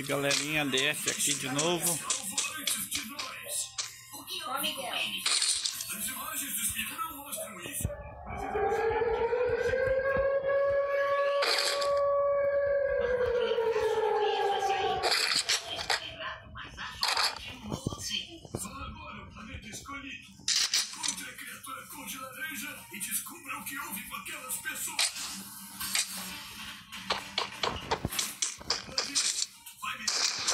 Galerinha DF aqui de novo. Ó, Miguel. As imagens do espião não mostram isso. Agora o planeta escolhido. Encontre a criatura cor de laranja e descubra o que houve com aquelas pessoas. Vai me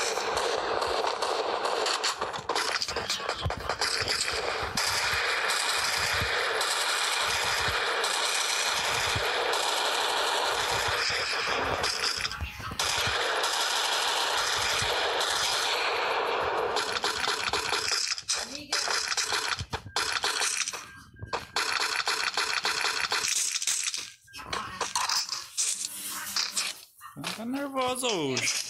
Tá nervosa hoje.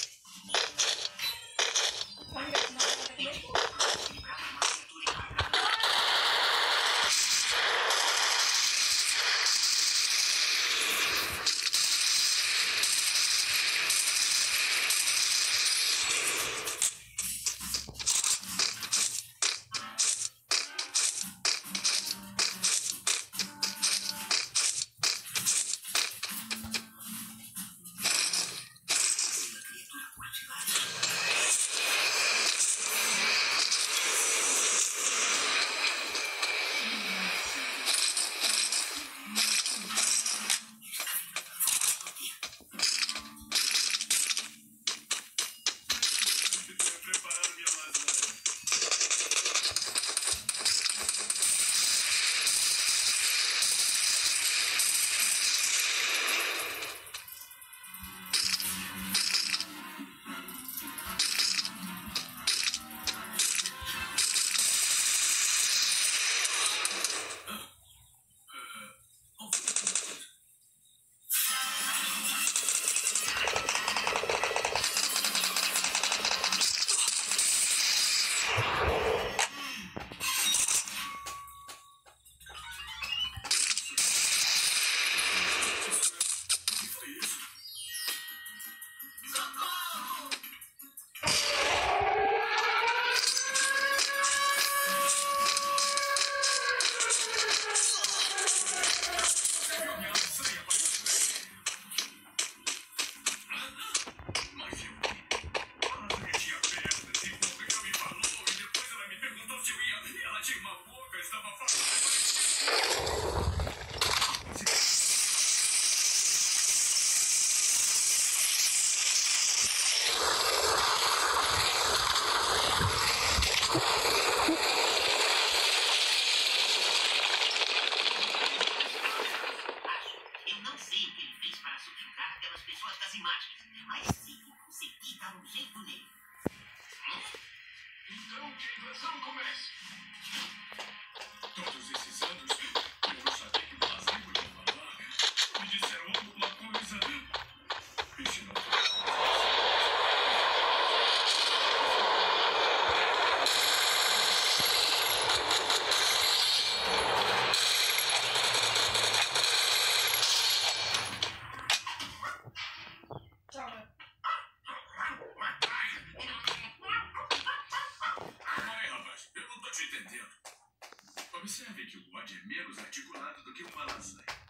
Eu não sei o que ele fez para subjugar aquelas pessoas das imagens, mas sei que consegui dar um jeito nele. Então que a invasão comece. Todos esses anos, eu não sabia que o Brasil podia falar. Me disseram alguma coisa. Isso não foi. Entendendo. Observe que o bode é menos articulado do que uma lasanha.